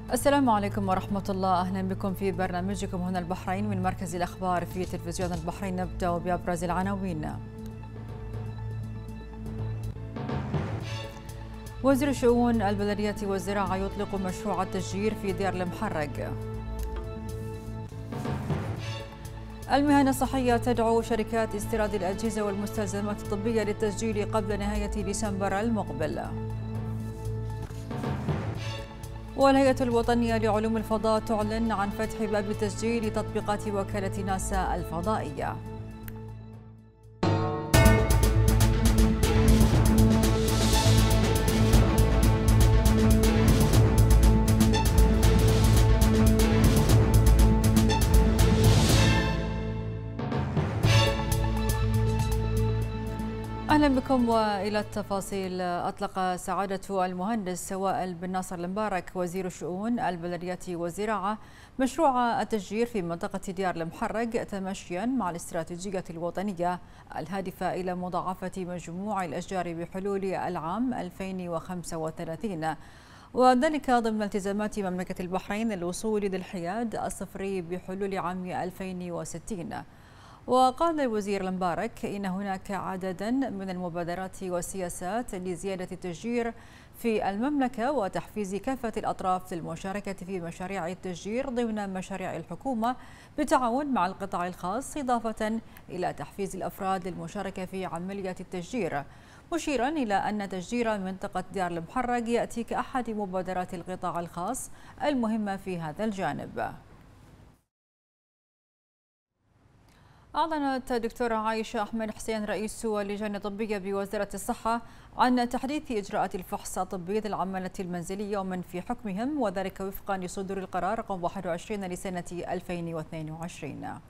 السلام عليكم ورحمة الله. أهلا بكم في برنامجكم هنا البحرين من مركز الأخبار في تلفزيون البحرين. نبدأ بأبرز العناوين. وزير الشؤون البلدية والزراعة يطلق مشروع التشجير في دير المحرق. المهن الصحية تدعو شركات استيراد الأجهزة والمستلزمات الطبية للتسجيل قبل نهاية ديسمبر المقبل. والهيئة الوطنية لعلوم الفضاء تعلن عن فتح باب التسجيل لتطبيقات وكالة ناسا الفضائية. أهلا بكم وإلى التفاصيل. أطلق سعادة المهندس وائل بن ناصر المبارك وزير الشؤون البلدية والزراعة مشروع التشجير في منطقة ديار المحرق تمشيا مع الاستراتيجية الوطنية الهادفة إلى مضاعفة مجموع الأشجار بحلول العام 2035، وذلك ضمن التزامات مملكة البحرين للوصول للحياد الصفري بحلول عام 2060. وقال الوزير المبارك إن هناك عددا من المبادرات والسياسات لزيادة التشجير في المملكة وتحفيز كافة الأطراف للمشاركة في مشاريع التشجير ضمن مشاريع الحكومة بالتعاون مع القطاع الخاص، إضافة إلى تحفيز الأفراد للمشاركة في عملية التشجير، مشيرا إلى أن تشجير منطقة ديار المحرق يأتي كأحد مبادرات القطاع الخاص المهمة في هذا الجانب. أعلنت الدكتورة عائشة أحمد حسين رئيس اللجان الطبية بوزارة الصحة عن تحديث إجراءات الفحص الطبي للعمالة المنزلية ومن في حكمهم، وذلك وفقا لصدور القرار رقم 21 لسنة 2022.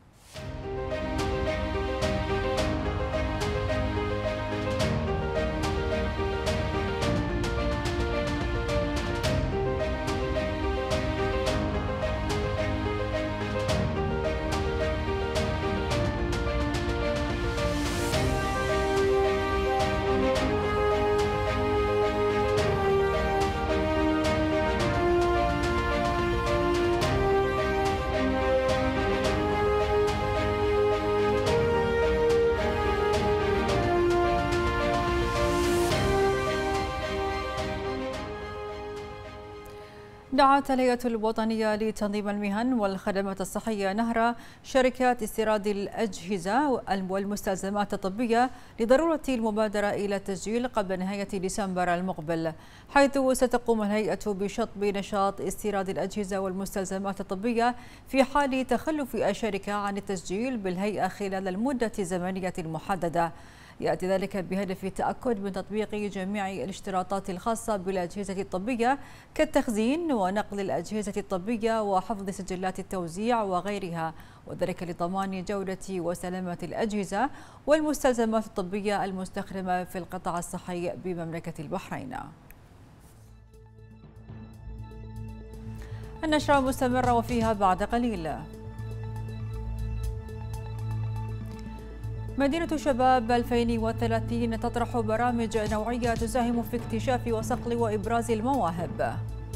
دعت الهيئة الوطنية لتنظيم المهن والخدمات الصحية نهرة شركات استيراد الأجهزة والمستلزمات الطبية لضرورة المبادرة إلى التسجيل قبل نهاية ديسمبر المقبل، حيث ستقوم الهيئة بشطب نشاط استيراد الأجهزة والمستلزمات الطبية في حال تخلف الشركة عن التسجيل بالهيئة خلال المدة الزمنية المحددة. يأتي ذلك بهدف التأكد من تطبيق جميع الاشتراطات الخاصة بالأجهزة الطبية كالتخزين ونقل الأجهزة الطبية وحفظ سجلات التوزيع وغيرها، وذلك لضمان جودة وسلامة الأجهزة والمستلزمات الطبية المستخدمة في القطاع الصحي بمملكة البحرين. النشرة مستمرة وفيها بعد قليل. مدينة شباب 2030 تطرح برامج نوعية تساهم في اكتشاف وصقل وإبراز المواهب.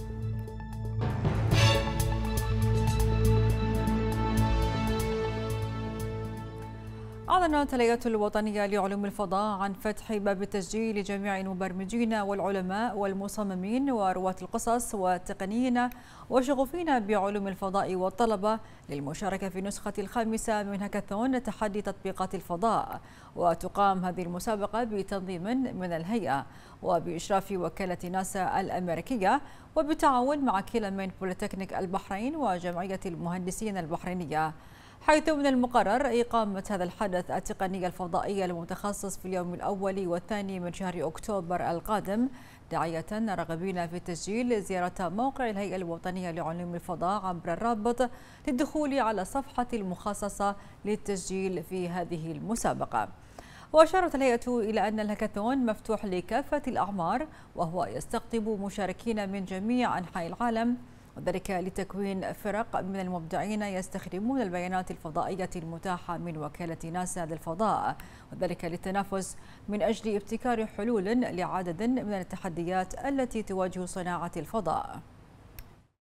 أعلنت الهيئة الوطنية لعلوم الفضاء عن فتح باب التسجيل لجميع المبرمجين والعلماء والمصممين ورواة القصص والتقنيين وشغوفين بعلوم الفضاء والطلبة للمشاركة في النسخة الخامسة من هاكاثون تحدي تطبيقات الفضاء. وتقام هذه المسابقة بتنظيم من الهيئة وبإشراف وكالة ناسا الأمريكية وبالتعاون مع كيلامين بوليتكنيك البحرين وجمعية المهندسين البحرينية، حيث من المقرر إقامة هذا الحدث التقني الفضائي المتخصص في اليوم الأول والثاني من شهر أكتوبر القادم، داعية الراغبين في التسجيل زيارة موقع الهيئة الوطنية لعلوم الفضاء عبر الرابط للدخول على الصفحة المخصصة للتسجيل في هذه المسابقة. وأشارت الهيئة إلى أن الهاكاثون مفتوح لكافة الأعمار، وهو يستقطب مشاركين من جميع أنحاء العالم، وذلك لتكوين فرق من المبدعين يستخدمون البيانات الفضائية المتاحة من وكالة ناسا للفضاء، وذلك للتنافس من أجل ابتكار حلول لعدد من التحديات التي تواجه صناعة الفضاء.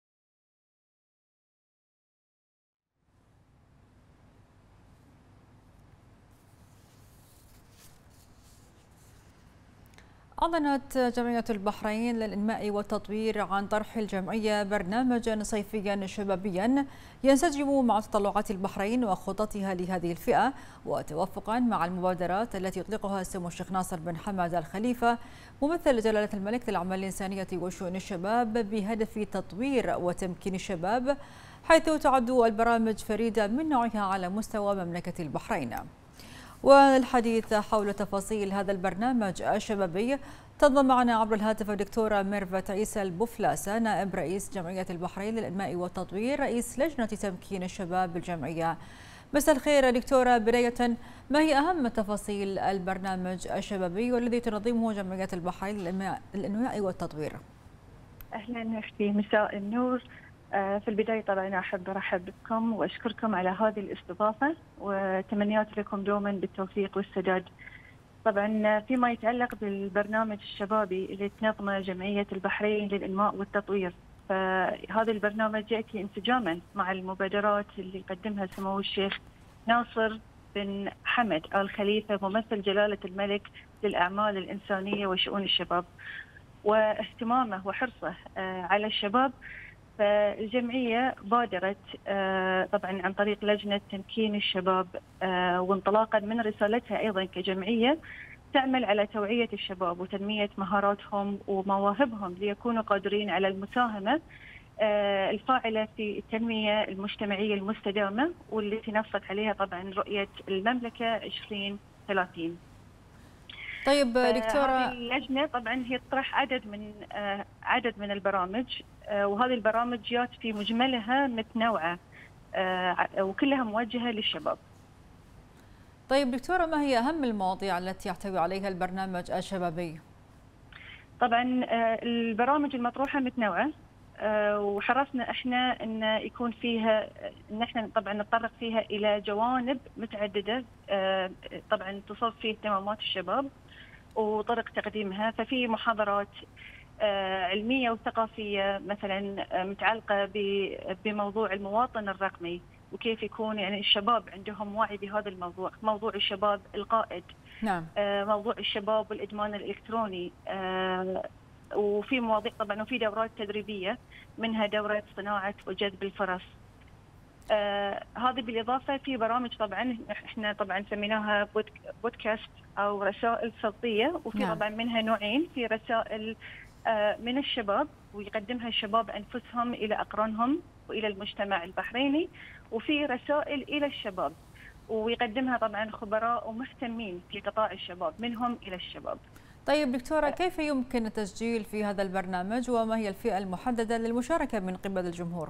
أعلنت جمعية البحرين للإنماء والتطوير عن طرح الجمعية برنامجا صيفيا شبابيا ينسجم مع تطلعات البحرين وخططها لهذه الفئة، وتوافقا مع المبادرات التي يطلقها سمو الشيخ ناصر بن حمد الخليفة ممثل جلالة الملك للأعمال الإنسانية وشؤون الشباب بهدف تطوير وتمكين الشباب، حيث تعد البرامج فريدة من نوعها على مستوى مملكة البحرين. والحديث حول تفاصيل هذا البرنامج الشبابي تنضم معنا عبر الهاتف الدكتورة ميرفت عيسى البوفلاسة، نائب رئيس جمعية البحرين للإنماء والتطوير، رئيس لجنة تمكين الشباب بالجمعية. مساء الخير دكتورة، بداية ما هي أهم تفاصيل البرنامج الشبابي والذي تنظمه جمعية البحرين للإنماء والتطوير؟ أهلا أختي، مساء النور. في البداية طبعا أحب أرحب بكم وأشكركم على هذه الاستضافة، وتمنيات لكم دوما بالتوفيق والسداد. طبعا فيما يتعلق بالبرنامج الشبابي اللي تنظمه جمعية البحرين للإنماء والتطوير، فهذا البرنامج يأتي انسجاما مع المبادرات اللي قدمها سمو الشيخ ناصر بن حمد آل خليفة ممثل جلالة الملك للأعمال الإنسانية وشؤون الشباب، واهتمامه وحرصه على الشباب. فالجمعية بادرت طبعا عن طريق لجنة تمكين الشباب، وانطلاقا من رسالتها أيضا كجمعية تعمل على توعية الشباب وتنمية مهاراتهم ومواهبهم ليكونوا قادرين على المساهمة الفاعلة في التنمية المجتمعية المستدامة والتي نصت عليها طبعا رؤية المملكة 2030. طيب دكتورة، اللجنة طبعا هي تطرح عدد من البرامج، وهذه البرامج جات في مجملها متنوعة وكلها موجهة للشباب. طيب دكتورة، ما هي أهم المواضيع التي يحتوي عليها البرنامج الشبابي؟ طبعا البرامج المطروحة متنوعة، وحرصنا احنا ان يكون فيها ان احنا طبعا نتطرق فيها الى جوانب متعددة طبعا تصب فيه اهتمامات الشباب وطرق تقديمها. ففي محاضرات علمية وثقافية مثلا متعلقة بموضوع المواطن الرقمي وكيف يكون يعني الشباب عندهم وعي بهذا الموضوع، موضوع الشباب القائد، نعم، موضوع الشباب والإدمان الإلكتروني، وفي مواضيع طبعا، وفي دورات تدريبية منها دورة صناعة وجذب الفرص. هذه بالإضافة في برامج طبعا احنا طبعا سميناها بودكاست أو رسائل صوتية، وفي نعم. طبعا منها نوعين، في رسائل من الشباب ويقدمها الشباب أنفسهم إلى أقرانهم وإلى المجتمع البحريني، وفي رسائل إلى الشباب ويقدمها طبعا خبراء ومهتمين في قطاع الشباب منهم إلى الشباب. طيب دكتورة، كيف يمكن التسجيل في هذا البرنامج وما هي الفئة المحددة للمشاركة من قبل الجمهور؟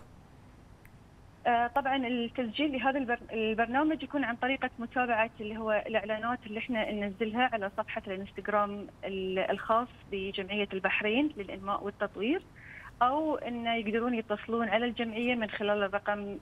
طبعا التسجيل لهذا البرنامج يكون عن طريقة متابعة اللي هو الإعلانات اللي احنا ننزلها على صفحة الانستغرام الخاص بجمعية البحرين للإنماء والتطوير، أو إن يقدرون يتصلون على الجمعية من خلال الرقم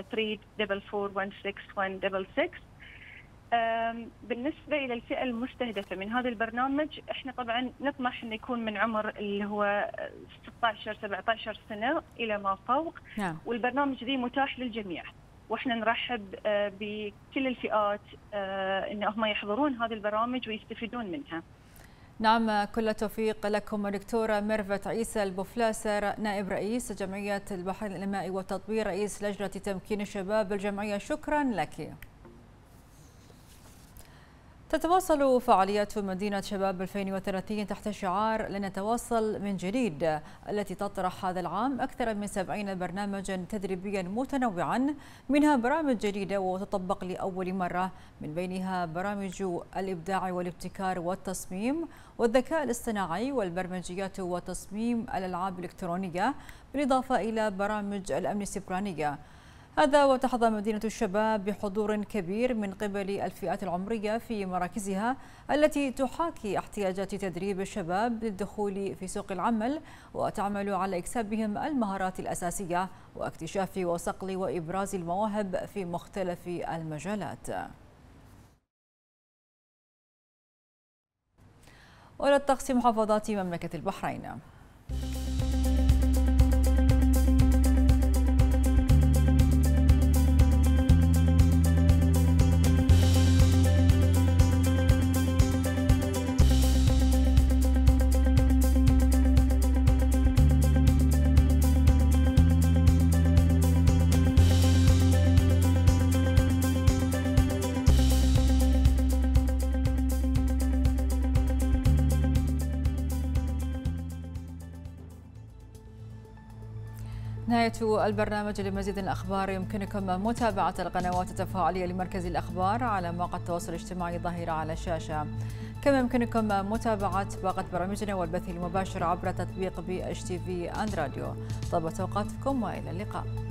34416166. بالنسبة إلى الفئة المستهدفة من هذا البرنامج، احنا طبعا نطمح أن يكون من عمر اللي هو 16-17 سنة إلى ما فوق. نعم. والبرنامج ذي متاح للجميع، واحنا نرحب بكل الفئات ان هم يحضرون هذه البرامج ويستفيدون منها. نعم، كل التوفيق لكم. دكتورة ميرفت عيسى البوفلاسة، نائب رئيس جمعية البحرين للإنماء والتطوير، رئيس لجنة تمكين الشباب بالجمعية، شكرا لك. تتواصل فعاليات مدينة شباب 2030 تحت شعار لنتواصل من جديد، التي تطرح هذا العام أكثر من 70 برنامجا تدريبيا متنوعا، منها برامج جديدة وتطبق لأول مرة، من بينها برامج الإبداع والابتكار والتصميم والذكاء الاصطناعي والبرمجيات وتصميم الألعاب الإلكترونية، بالإضافة إلى برامج الأمن السيبرانية. هذا وتحظى مدينة الشباب بحضور كبير من قبل الفئات العمرية في مراكزها التي تحاكي احتياجات تدريب الشباب للدخول في سوق العمل، وتعمل على إكسابهم المهارات الأساسية واكتشاف وصقل وإبراز المواهب في مختلف المجالات. وإلى الطقس محافظات مملكة البحرين. نهاية البرنامج. لمزيد من الأخبار يمكنكم متابعة القنوات التفاعلية لمركز الأخبار على مواقع التواصل الاجتماعي ظاهرة على الشاشة. كما يمكنكم متابعة باقة برامجنا والبث المباشر عبر تطبيق BHTV أند راديو. طابت أوقاتكم وإلى اللقاء.